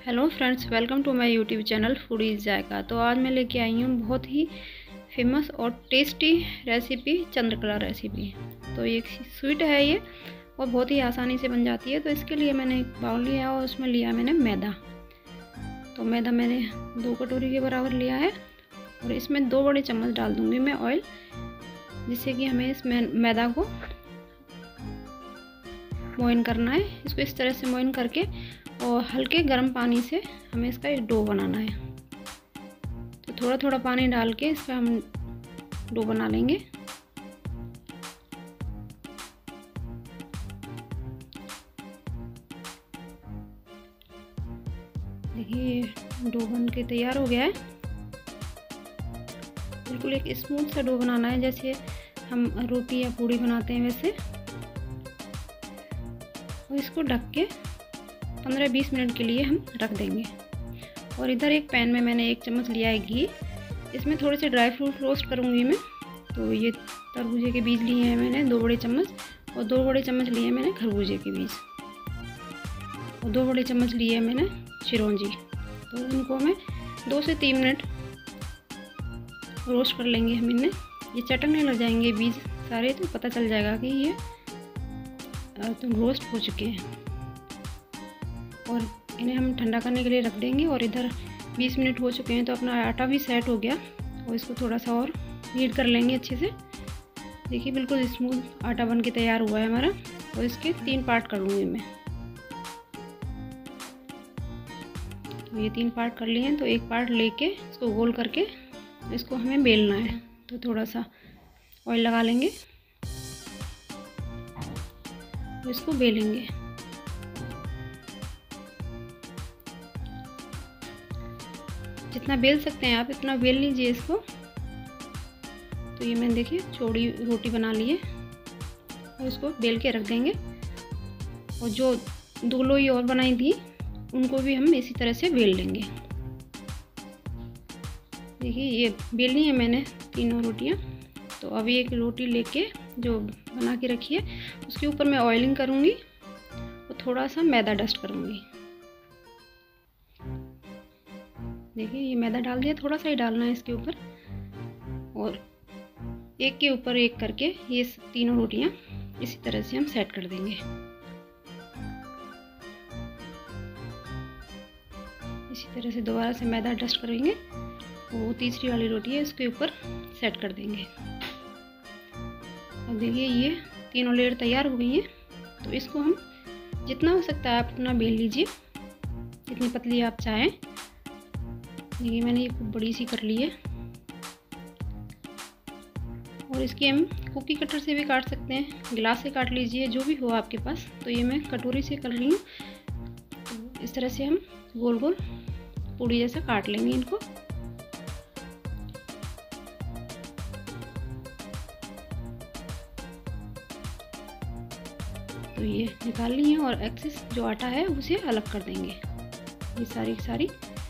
Hello friends, welcome to my YouTube channel foodies Zaika. तो आज मैं लेके आई हूँ बहुत ही फेमस और टेस्टी रेसिपी, चंद्रकला रेसिपी। तो ये स्वीट है ये, और बहुत ही आसानी से बन जाती है। तो इसके लिए मैंने एक बाउल लिया और उसमें लिया मैंने मैदा। तो मैदा मैंने 2 कटोरी के बराबर लिया है और इसमें 2 बड़े चम्मच डाल दूँगी मैं ऑयल, जिससे कि हमें इस मैदा को मोइन करना है। इसको इस तरह से मोइन करके और हल्के गर्म पानी से हमें इसका एक डो बनाना है। तो थोड़ा थोड़ा पानी डाल के इसका हम डो बना लेंगे। देखिए डो बन के तैयार हो गया है। बिल्कुल एक स्मूथ सा डो बनाना है, जैसे हम रोटी या पूड़ी बनाते हैं वैसे। और इसको ढक के 15-20 मिनट के लिए हम रख देंगे। और इधर एक पैन में मैंने 1 चम्मच लिया है घी। इसमें थोड़े से ड्राई फ्रूट रोस्ट करूँगी मैं। तो ये तरबूजे के बीज लिए हैं मैंने 2 बड़े चम्मच, और 2 बड़े चम्मच लिए हैं मैंने खरबूजे के बीज, और 2 बड़े चम्मच लिए हैं मैंने चिरौंजी। तो इनको हमें 2 से 3 मिनट रोस्ट कर लेंगे हम इन्हें। ये चटकने लग जाएंगे बीज सारे, तो पता चल जाएगा कि ये तो रोस्ट हो चुके हैं। और इन्हें हम ठंडा करने के लिए रख देंगे। और इधर 20 मिनट हो चुके हैं, तो अपना आटा भी सेट हो गया। और इसको थोड़ा सा और नीड कर लेंगे अच्छे से। देखिए बिल्कुल स्मूथ आटा बन के तैयार हुआ है हमारा। और इसके 3 पार्ट करूँगी मैं। तो ये 3 पार्ट कर लिए हैं, तो एक पार्ट लेके इसको गोल करके इसको हमें बेलना है। तो थोड़ा सा ऑयल लगा लेंगे, तो इसको बेलेंगे। जितना बेल सकते हैं आप इतना बेल लीजिए इसको। तो ये मैंने देखिए चौड़ी रोटी बना ली है, और इसको बेल के रख देंगे। और जो 2 लोई और बनाई थी उनको भी हम इसी तरह से बेल लेंगे। देखिए ये बेलनी है मैंने तीनों रोटियां। तो अभी एक रोटी लेके जो बना के रखी है उसके ऊपर मैं ऑयलिंग करूँगी और थोड़ा सा मैदा डस्ट करूँगी। देखिए ये मैदा डाल दिया, थोड़ा सा ही डालना है इसके ऊपर। और एक के ऊपर एक करके ये तीनों रोटियां इसी तरह से हम सेट कर देंगे। इसी तरह से दोबारा से मैदा डस्ट करेंगे। वो तीसरी वाली रोटी है इसके ऊपर सेट कर देंगे। अब देखिए ये तीनों लेयर तैयार हो गई हैं। तो इसको हम जितना हो सकता है आप उतना बेल लीजिए, जितनी पतली आप चाहें। देखिए मैंने ये खूब बड़ी सी कर ली है। और इसकी हम कुकी कटर से भी काट सकते हैं, गिलास से काट लीजिए, जो भी हो आपके पास। तो ये मैं कटोरी से कर रही हूँ। तो इस तरह से हम गोल गोल पूड़ी जैसा काट लेंगे इनको। तो ये निकाल ली है, और एक्सेस जो आटा है उसे अलग कर देंगे। ये सारी सारी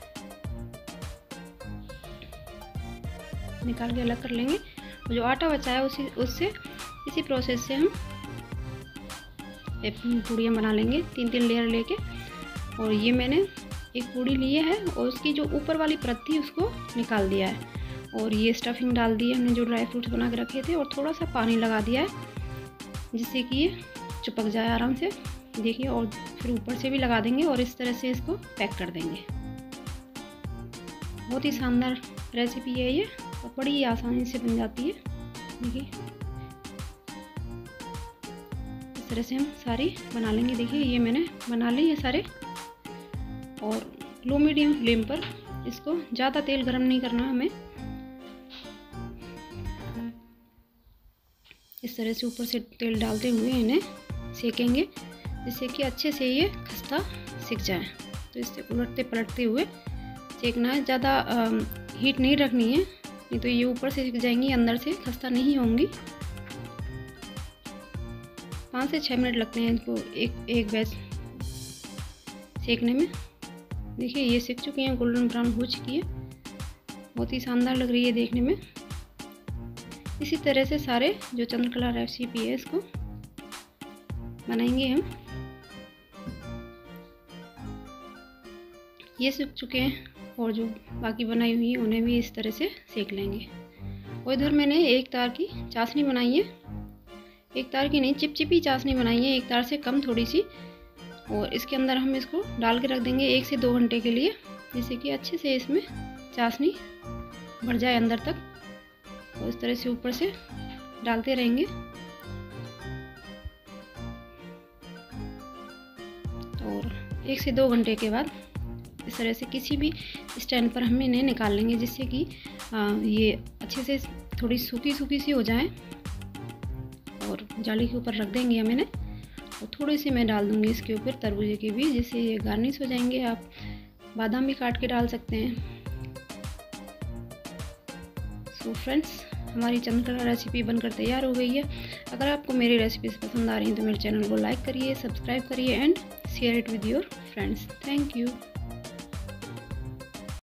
निकाल के अलग कर लेंगे। और जो आटा बचा है उससे इसी प्रोसेस से हम पूड़ियाँ बना लेंगे 3-3 लेयर लेके। और ये मैंने एक पूड़ी ली है और उसकी जो ऊपर वाली परत थी उसको निकाल दिया है। और ये स्टफिंग डाल दी है हमने जो ड्राई फ्रूट्स बना के रखे थे, और थोड़ा सा पानी लगा दिया है जिससे कि ये चिपक जाए आराम से। देखिए और फिर ऊपर से भी लगा देंगे और इस तरह से इसको पैक कर देंगे। बहुत ही शानदार रेसिपी है ये, और बड़ी ही आसानी से बन जाती है। देखिए इस तरह से हम सारी बना लेंगे। देखिए ये मैंने बना ली है सारे। और लो मीडियम फ्लेम पर इसको, ज़्यादा तेल गरम नहीं करना हमें। इस तरह से ऊपर से तेल डालते हुए इन्हें सेकेंगे, जिससे कि अच्छे से ये खस्ता सिक जाए। तो इससे उलटते पलटते हुए सेकना है। ज़्यादा हीट नहीं रखनी है, नहीं तो ये ऊपर से सिक जाएंगी, अंदर से खस्ता नहीं होंगी। 5 से 6 मिनट लगते हैं इनको एक बैच सेकने में। देखिए ये सिक चुकी हैं, गोल्डन ब्राउन हो चुकी है, बहुत ही शानदार लग रही है देखने में। इसी तरह से सारे जो चंद्रकला रेसिपी है इसको बनाएंगे हम। ये सूख चुके हैं और जो बाकी बनाई हुई है उन्हें भी इस तरह से सेक लेंगे। और इधर मैंने एक तार की चाशनी बनाई है, एक तार की नहीं चिपचिपी चाशनी बनाई है, एक तार से कम थोड़ी सी। और इसके अंदर हम इसको डाल के रख देंगे 1 से 2 घंटे के लिए, जिससे कि अच्छे से इसमें चाशनी भर जाए अंदर तक। और इस तरह से ऊपर से डालते रहेंगे। और 1 से 2 घंटे के बाद इस तरह से किसी भी स्टैंड पर हम इन्हें निकाल लेंगे, जिससे कि ये अच्छे से थोड़ी सूखी सूखी सी हो जाए। और जाली के ऊपर रख देंगे हम इन्हें। और थोड़ी सी मैं डाल दूँगी इसके ऊपर तरबूजे के बीज, जिससे ये गार्निश हो जाएंगे। आप बादाम भी काट के डाल सकते हैं। सो फ्रेंड्स, हमारी चंद्रकला रेसिपी बनकर तैयार हो गई है। अगर आपको मेरी रेसिपीज पसंद आ रही हैं तो मेरे चैनल को लाइक करिए, सब्सक्राइब करिए and share it with your friends. Thank you.